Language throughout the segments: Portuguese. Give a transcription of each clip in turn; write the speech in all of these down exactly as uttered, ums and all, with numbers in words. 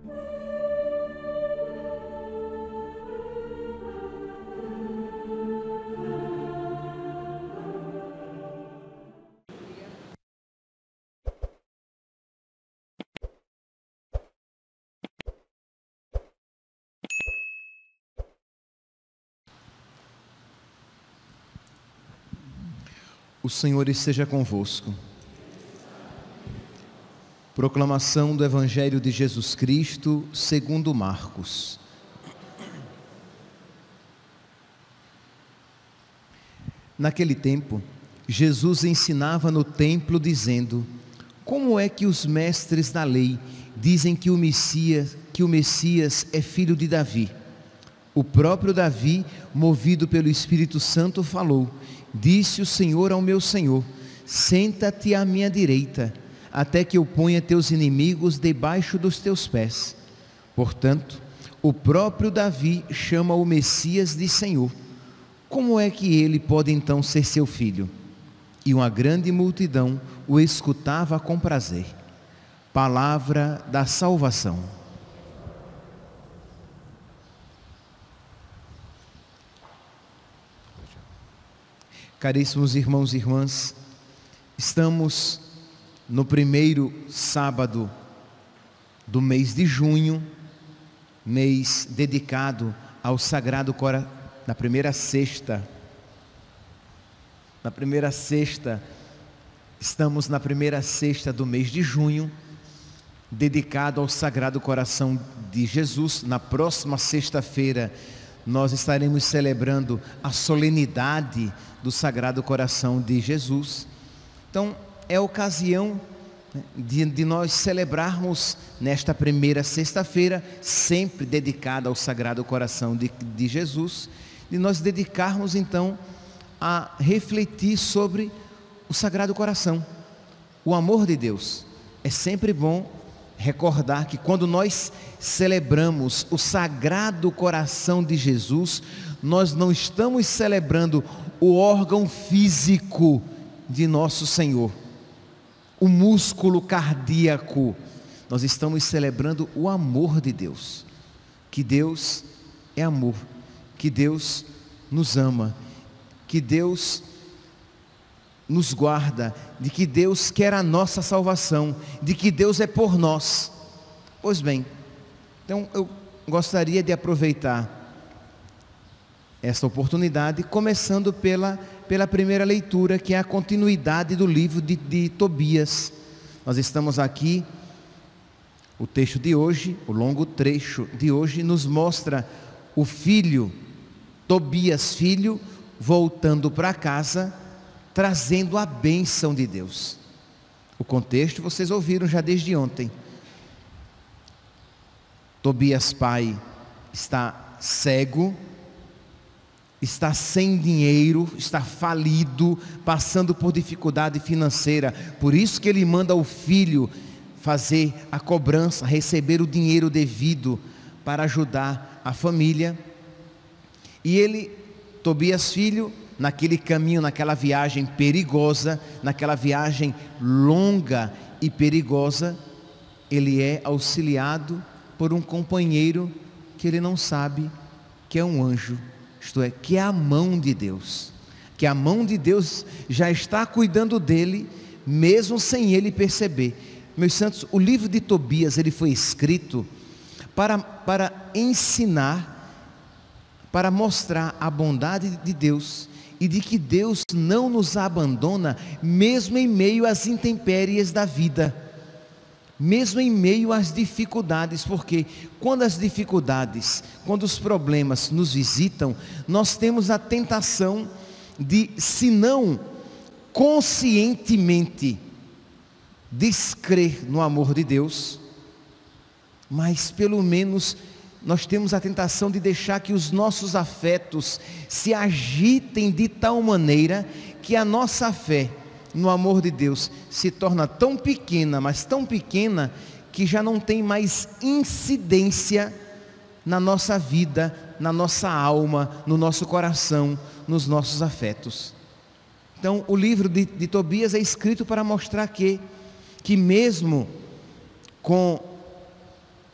O Senhor esteja convosco. Proclamação do Evangelho de Jesus Cristo segundo Marcos. Naquele tempo, Jesus ensinava no templo dizendo: como é que os mestres da lei dizem que o Messias, que o Messias é filho de Davi? O próprio Davi, movido pelo Espírito Santo, falou: disse o Senhor ao meu Senhor: senta-te à minha direita, até que eu ponha teus inimigos debaixo dos teus pés. Portanto, o próprio Davi chama o Messias de Senhor. Como é que ele pode então ser seu filho? E uma grande multidão o escutava com prazer. Palavra da salvação. Caríssimos irmãos e irmãs, estamos no primeiro sábado do mês de junho, mês dedicado ao Sagrado Coração, na primeira sexta, na primeira sexta, estamos na primeira sexta do mês de junho, dedicado ao Sagrado Coração de Jesus. Na próxima sexta-feira, nós estaremos celebrando a solenidade do Sagrado Coração de Jesus. Então, é a ocasião de, de nós celebrarmos nesta primeira sexta-feira, sempre dedicada ao Sagrado Coração de, de Jesus, de nós dedicarmos então a refletir sobre o Sagrado Coração, o amor de Deus. É sempre bom recordar que quando nós celebramos o Sagrado Coração de Jesus, nós não estamos celebrando o órgão físico de nosso Senhor, o músculo cardíaco. Nós estamos celebrando o amor de Deus, que Deus é amor, que Deus nos ama, que Deus nos guarda, de que Deus quer a nossa salvação, de que Deus é por nós. Pois bem, então eu gostaria de aproveitar esta oportunidade, começando pela, pela primeira leitura, que é a continuidade do livro de, de Tobias. Nós estamos aqui, o texto de hoje, o longo trecho de hoje, nos mostra o filho, Tobias filho, voltando para casa, trazendo a bênção de Deus. O contexto vocês ouviram já desde ontem. Tobias pai está cego, está sem dinheiro, está falido, passando por dificuldade financeira. Por isso que ele manda o filho fazer a cobrança, receber o dinheiro devido para ajudar a família. E ele, Tobias filho, naquele caminho, naquela viagem perigosa, naquela viagem longa e perigosa, ele é auxiliado por um companheiro que ele não sabe que é um anjo. Isto é, que é a mão de Deus, que a mão de Deus já está cuidando dele, mesmo sem ele perceber. Meus santos, o livro de Tobias, ele foi escrito para, para ensinar, para mostrar a bondade de Deus, e de que Deus não nos abandona, mesmo em meio às intempéries da vida, mesmo em meio às dificuldades, porque quando as dificuldades, quando os problemas nos visitam, nós temos a tentação de, se não conscientemente, descrer no amor de Deus, mas pelo menos nós temos a tentação de deixar que os nossos afetos se agitem de tal maneira que a nossa fé no amor de Deus se torna tão pequena, mas tão pequena, que já não tem mais incidência na nossa vida, na nossa alma, no nosso coração, nos nossos afetos. Então o livro de, de Tobias é escrito para mostrar que, que mesmo com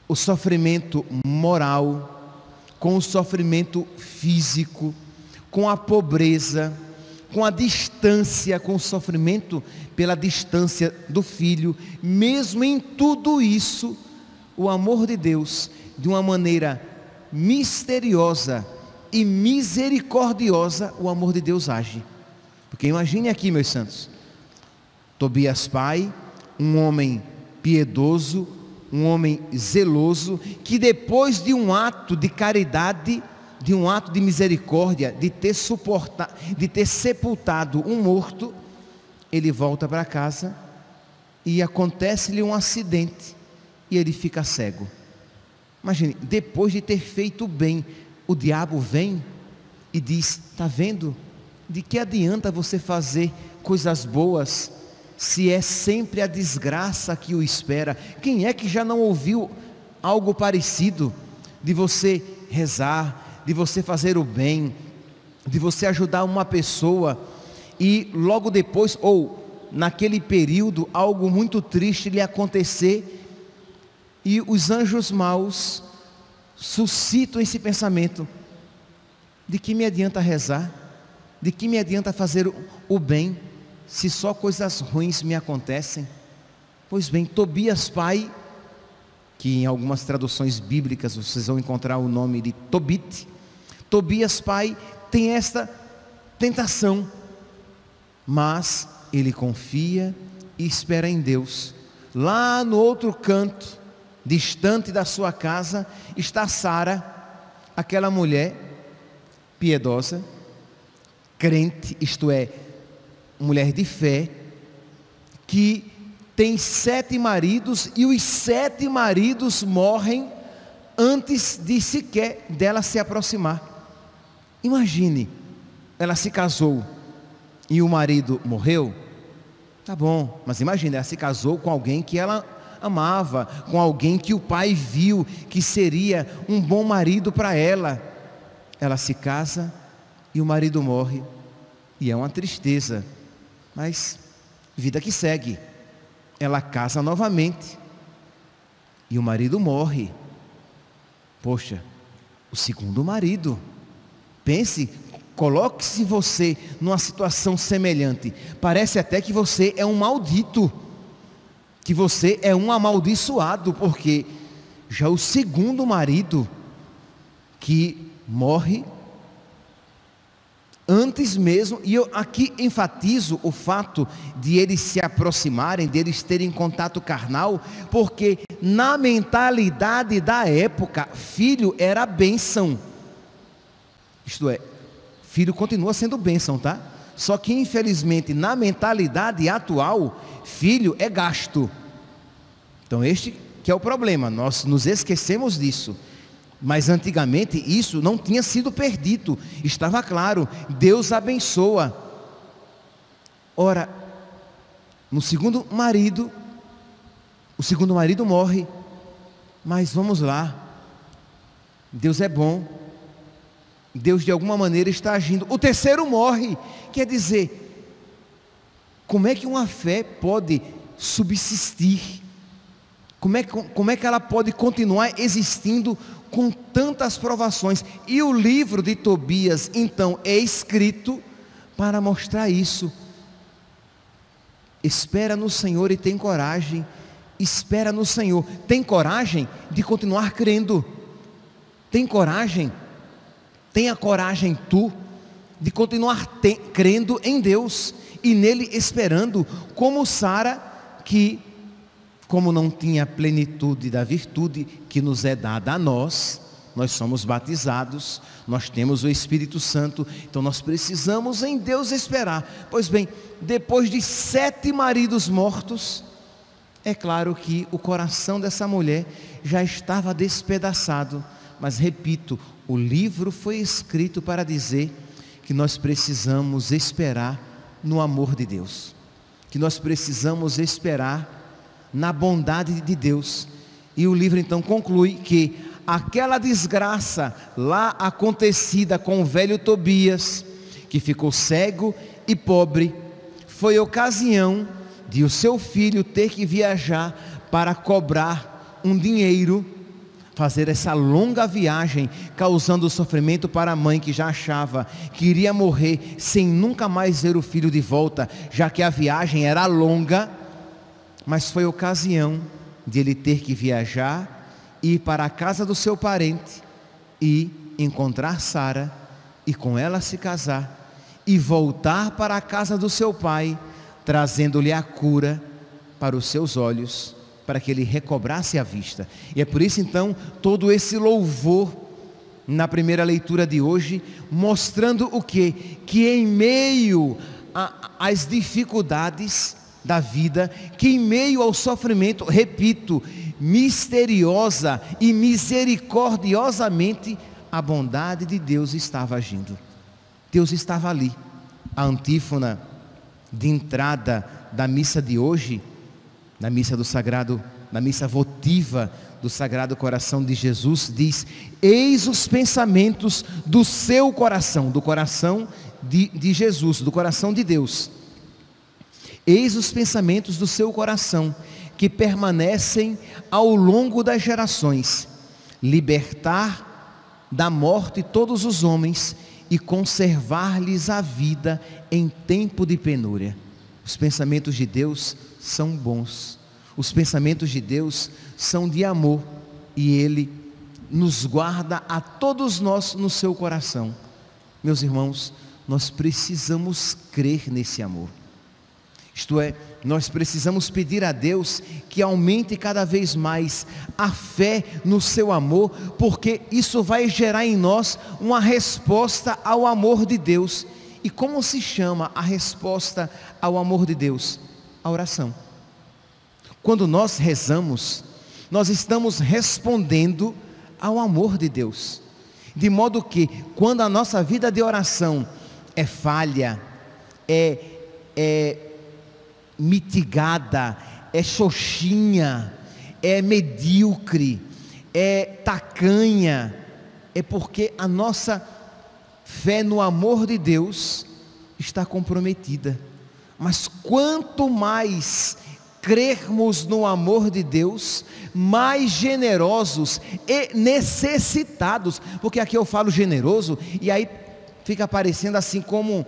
o sofrimento moral, com o sofrimento físico, com a pobreza, com a distância, com o sofrimento pela distância do filho. Mesmo em tudo isso, o amor de Deus, de uma maneira misteriosa e misericordiosa, o amor de Deus age. Porque imagine aqui, meus santos, Tobias pai, um homem piedoso, um homem zeloso, que depois de um ato de caridade, de um ato de misericórdia, de ter suportado, de ter sepultado um morto, ele volta para casa e acontece-lhe um acidente e ele fica cego. Imagine, depois de ter feito o bem, o diabo vem e diz: está vendo? De que adianta você fazer coisas boas se é sempre a desgraça que o espera? Quem é que já não ouviu algo parecido? De você rezar, de você fazer o bem, de você ajudar uma pessoa e logo depois, ou naquele período, algo muito triste lhe acontecer e os anjos maus suscitam esse pensamento: de que me adianta rezar? De que me adianta fazer o bem se só coisas ruins me acontecem? Pois bem, Tobias pai, que em algumas traduções bíblicas vocês vão encontrar o nome de Tobit, Tobias pai tem esta tentação, mas ele confia e espera em Deus. Lá no outro canto, distante da sua casa, está Sara, aquela mulher piedosa, crente, isto é, mulher de fé, que tem sete maridos e os sete maridos morrem antes de sequer dela se aproximar. Imagine, ela se casou e o marido morreu, tá bom, mas imagine, ela se casou com alguém que ela amava, com alguém que o pai viu que seria um bom marido para ela. Ela se casa e o marido morre, e é uma tristeza, mas vida que segue. Ela casa novamente e o marido morre. Poxa, o segundo marido. Pense, coloque-se você numa situação semelhante. Parece até que você é um maldito, que você é um amaldiçoado, porque já o segundo marido que morre antes mesmo, e eu aqui enfatizo o fato de eles se aproximarem, de eles terem contato carnal, porque na mentalidade da época, filho era bênção. Isto é, filho continua sendo bênção, tá? Só que infelizmente na mentalidade atual, filho é gasto. Então este que é o problema, nós nos esquecemos disso. Mas antigamente isso não tinha sido perdido, estava claro, Deus abençoa. Ora, no segundo marido, o segundo marido morre, mas vamos lá, Deus é bom, Deus de alguma maneira está agindo. O terceiro morre, quer dizer, como é que uma fé pode subsistir? Como é, como é que ela pode continuar existindo com tantas provações? E o livro de Tobias, então, é escrito para mostrar isso. Espera no Senhor e tem coragem. Espera no Senhor. Tem coragem de continuar crendo. Tem coragem. Tenha coragem tu de continuar te, crendo em Deus e nele esperando, como Sara, que como não tinha plenitude da virtude que nos é dada a nós, nós somos batizados, nós temos o Espírito Santo, então nós precisamos em Deus esperar. Pois bem, depois de sete maridos mortos, é claro que o coração dessa mulher já estava despedaçado, mas repito, o livro foi escrito para dizer que nós precisamos esperar no amor de Deus, que nós precisamos esperar na bondade de Deus. E o livro então conclui que aquela desgraça lá acontecida com o velho Tobias, que ficou cego e pobre, foi ocasião de o seu filho ter que viajar para cobrar um dinheiro fazer essa longa viagem, causando sofrimento para a mãe que já achava que iria morrer sem nunca mais ver o filho de volta, já que a viagem era longa, mas foi ocasião de ele ter que viajar, ir para a casa do seu parente e encontrar Sara e com ela se casar e voltar para a casa do seu pai, trazendo-lhe a cura para os seus olhos, para que ele recobrasse a vista. E é por isso então todo esse louvor na primeira leitura de hoje, mostrando o quê? Que em meio às dificuldades da vida, que em meio ao sofrimento, repito, misteriosa e misericordiosamente, a bondade de Deus estava agindo. Deus estava ali. A antífona de entrada da missa de hoje, na missa do Sagrado, na missa votiva do Sagrado Coração de Jesus, diz: eis os pensamentos do seu coração, do coração de, de Jesus, do coração de Deus. Eis os pensamentos do seu coração, que permanecem ao longo das gerações, libertar da morte todos os homens e conservar-lhes a vida em tempo de penúria. Os pensamentos de Deus são bons, os pensamentos de Deus são de amor, e Ele nos guarda a todos nós no seu coração. Meus irmãos, nós precisamos crer nesse amor. Isto é, nós precisamos pedir a Deus que aumente cada vez mais a fé no seu amor, porque isso vai gerar em nós uma resposta ao amor de Deus. E como se chama a resposta ao amor de Deus? A oração. Quando nós rezamos, nós estamos respondendo ao amor de Deus. De modo que, quando a nossa vida de oração é falha, é... é mitigada, é xoxinha, é medíocre, é tacanha, é porque a nossa fé no amor de Deus está comprometida. Mas quanto mais crermos no amor de Deus, mais generosos e necessitados, porque aqui eu falo generoso e aí fica parecendo assim como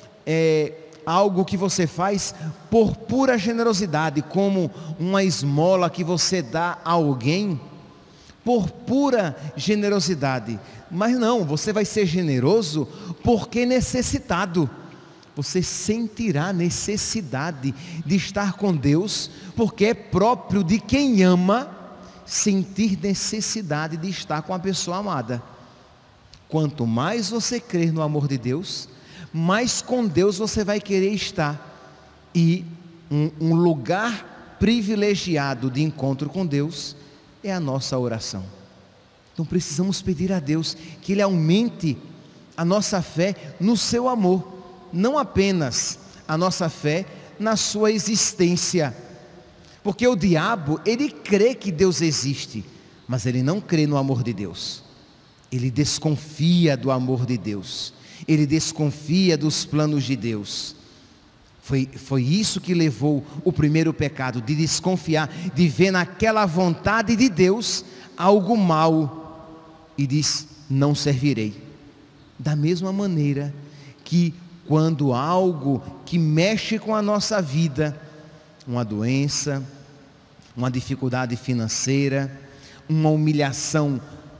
é, algo que você faz por pura generosidade, como uma esmola que você dá a alguém por pura generosidade. Mas não, você vai ser generoso porque necessitado. Você sentirá necessidade de estar com Deus, porque é próprio de quem ama sentir necessidade de estar com a pessoa amada. Quanto mais você crer no amor de Deus, mais com Deus você vai querer estar. E um, um lugar privilegiado de encontro com Deus é a nossa oração. Então precisamos pedir a Deus que Ele aumente a nossa fé no seu amor, não apenas a nossa fé na sua existência, porque o diabo, ele crê que Deus existe, mas ele não crê no amor de Deus. Ele desconfia do amor de Deus, ele desconfia dos planos de Deus. Foi, foi isso que levou o primeiro pecado, de desconfiar, de ver naquela vontade de Deus algo mal, e diz: não servirei. Da mesma maneira que quando algo que mexe com a nossa vida, uma doença, uma dificuldade financeira, uma humilhação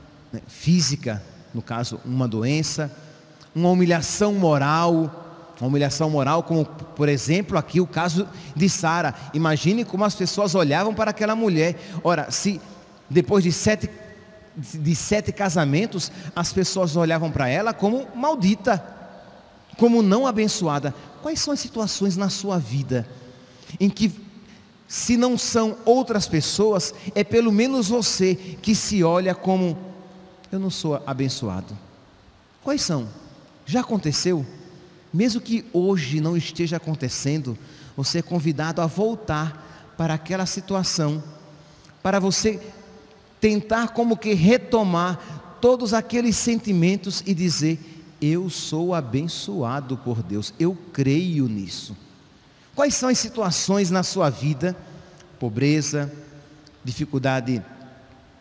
física, no caso uma doença, uma humilhação moral, uma humilhação moral como por exemplo aqui o caso de Sara. Imagine como as pessoas olhavam para aquela mulher. Ora, se depois de sete, de sete casamentos, as pessoas olhavam para ela como maldita, como não abençoada. Quais são as situações na sua vida em que, se não são outras pessoas, é pelo menos você que se olha como: eu não sou abençoado? Quais são? Já aconteceu? Mesmo que hoje não esteja acontecendo, você é convidado a voltar para aquela situação, para você tentar como que retomar todos aqueles sentimentos e dizer: eu sou abençoado por Deus, eu creio nisso. Quais são as situações na sua vida? Pobreza, dificuldade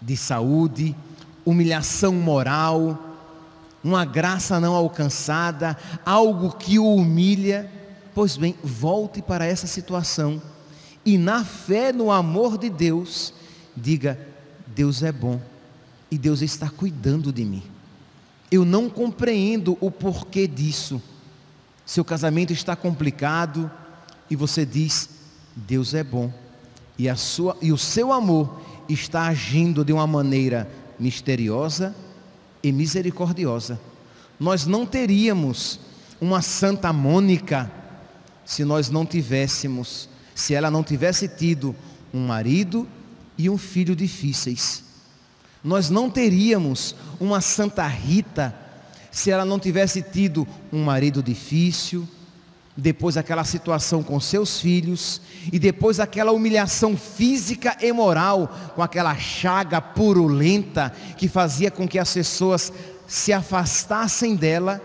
de saúde, humilhação moral, uma graça não alcançada, algo que o humilha. Pois bem, volte para essa situação e na fé, no amor de Deus, diga: Deus é bom e Deus está cuidando de mim. Eu não compreendo o porquê disso. Seu casamento está complicado e você diz: Deus é bom e, a sua, e o seu amor está agindo de uma maneira misteriosa e misericordiosa. Nós não teríamos uma Santa Mônica se nós não tivéssemos, se ela não tivesse tido um marido e um filho difíceis. Nós não teríamos uma Santa Rita se ela não tivesse tido um marido difícil, depois aquela situação com seus filhos, e depois aquela humilhação física e moral, com aquela chaga purulenta que fazia com que as pessoas se afastassem dela,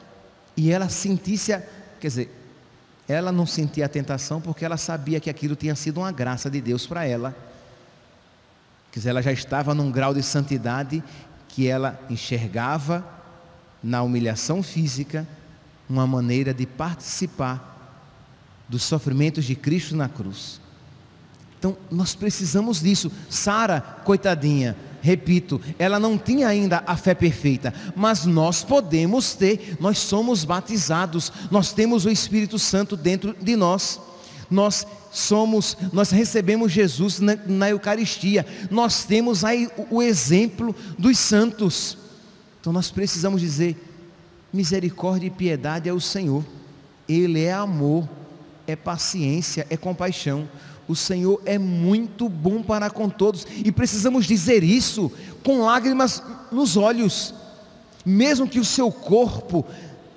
e ela sentisse, a, quer dizer, ela não sentia a tentação porque ela sabia que aquilo tinha sido uma graça de Deus para ela. Quer dizer, ela já estava num grau de santidade que ela enxergava na humilhação física uma maneira de participar dos sofrimentos de Cristo na cruz. Então nós precisamos disso. Sara, coitadinha, repito, ela não tinha ainda a fé perfeita, mas nós podemos ter. Nós somos batizados, nós temos o Espírito Santo dentro de nós, nós somos, nós recebemos Jesus na, na Eucaristia, nós temos aí o, o exemplo dos santos. Então nós precisamos dizer: misericórdia e piedade é o Senhor, Ele é amor, é paciência, é compaixão. O Senhor é muito bom para com todos, e precisamos dizer isso com lágrimas nos olhos, mesmo que o seu corpo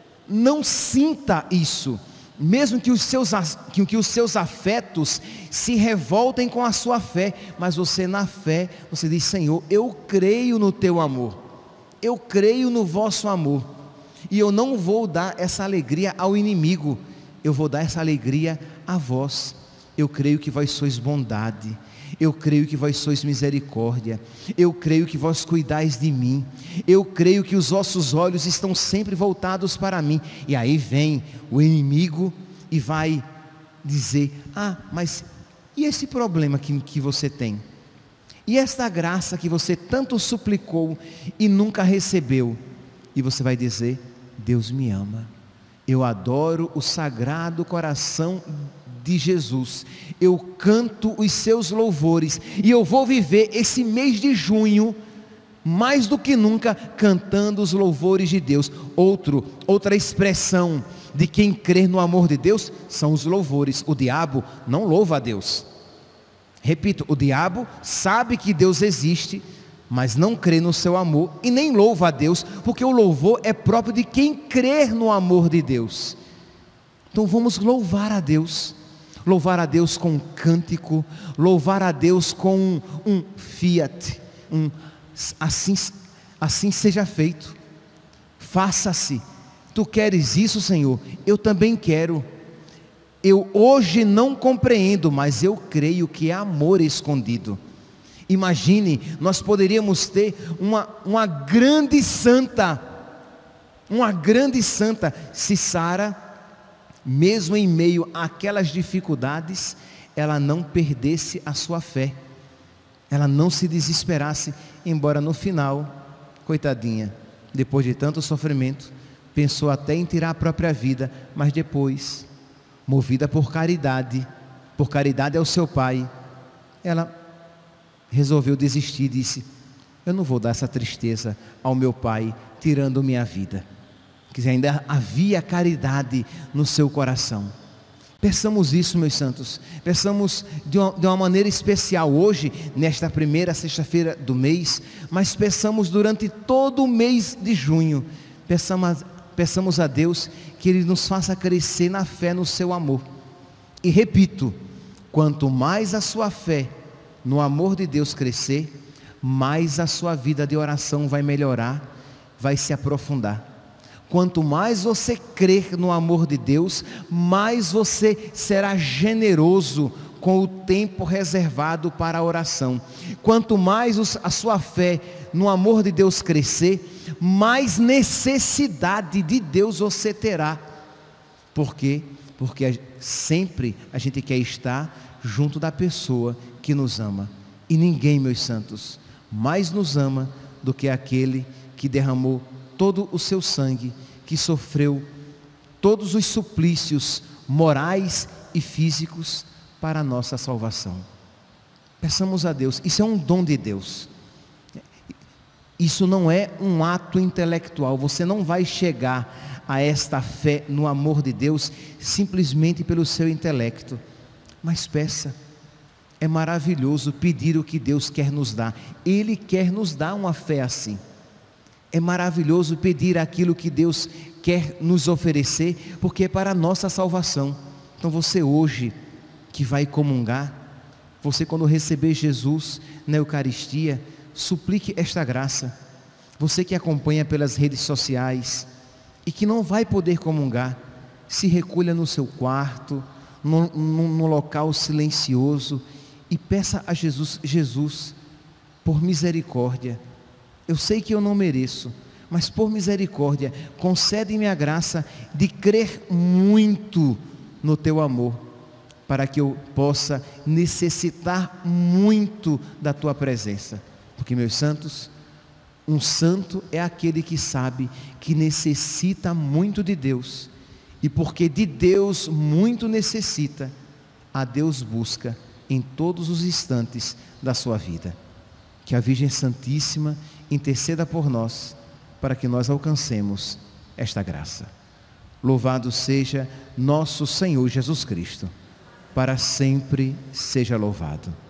não sinta isso, mesmo que os seus, que, que os seus afetos se revoltem com a sua fé, mas você na fé, você diz: Senhor, eu creio no teu amor, eu creio no vosso amor, e eu não vou dar essa alegria ao inimigo, eu vou dar essa alegria a vós. Eu creio que vós sois bondade, eu creio que vós sois misericórdia, eu creio que vós cuidais de mim, eu creio que os vossos olhos estão sempre voltados para mim. E aí vem o inimigo e vai dizer: ah, mas e esse problema que, que você tem? E esta graça que você tanto suplicou e nunca recebeu? E você vai dizer: Deus me ama, eu adoro o Sagrado Coração de Jesus, eu canto os seus louvores, e eu vou viver esse mês de junho mais do que nunca cantando os louvores de Deus. Outro, outra expressão de quem crê no amor de Deus são os louvores. O diabo não louva a Deus. Repito, o diabo sabe que Deus existe, mas não crê no seu amor e nem louva a Deus, porque o louvor é próprio de quem crê no amor de Deus. Então vamos louvar a Deus. Louvar a Deus com um cântico, louvar a Deus com um, um fiat, um assim, assim seja feito, faça-se. Tu queres isso, Senhor? Eu também quero. Eu hoje não compreendo, mas eu creio que é amor escondido. Imagine, nós poderíamos ter uma, uma grande santa, uma grande santa, se Sara, mesmo em meio àquelas dificuldades, ela não perdesse a sua fé, ela não se desesperasse, embora no final, coitadinha, depois de tanto sofrimento, pensou até em tirar a própria vida, mas depois, movida por caridade, por caridade ao seu pai, ela resolveu desistir e disse: eu não vou dar essa tristeza ao meu pai, tirando minha vida. Que ainda havia caridade no seu coração. Peçamos isso, meus santos, peçamos de uma, de uma maneira especial hoje, nesta primeira sexta-feira do mês, mas peçamos durante todo o mês de junho, peçamos, peçamos a Deus que Ele nos faça crescer na fé, no seu amor. E repito, quanto mais a sua fé no amor de Deus crescer, mais a sua vida de oração vai melhorar, vai se aprofundar. Quanto mais você crer no amor de Deus, mais você será generoso com o tempo reservado para a oração. Quanto mais os, a sua fé no amor de Deus crescer, mais necessidade de Deus você terá. Por quê? Porque a, sempre a gente quer estar junto da pessoa que nos ama. E ninguém, meus santos, mais nos ama do que aquele que derramou todo o seu sangue, que sofreu todos os suplícios morais e físicos para a nossa salvação. Peçamos a Deus, isso é um dom de Deus. Isso não é um ato intelectual, você não vai chegar a esta fé no amor de Deus simplesmente pelo seu intelecto. Mas peça, é maravilhoso pedir o que Deus quer nos dar, Ele quer nos dar uma fé assim. É maravilhoso pedir aquilo que Deus quer nos oferecer, porque é para a nossa salvação. Então você hoje que vai comungar, você quando receber Jesus na Eucaristia, suplique esta graça. Você que acompanha pelas redes sociais e que não vai poder comungar, se recolha no seu quarto, no, no, no local silencioso e peça a Jesus: Jesus, por misericórdia, eu sei que eu não mereço, mas por misericórdia, concede-me a graça de crer muito no teu amor, para que eu possa necessitar muito da tua presença. Porque, meus santos, um santo é aquele que sabe que necessita muito de Deus, e porque de Deus muito necessita, a Deus busca em todos os instantes da sua vida. Que a Virgem Santíssima interceda por nós, para que nós alcancemos esta graça. Louvado seja nosso Senhor Jesus Cristo, para sempre seja louvado.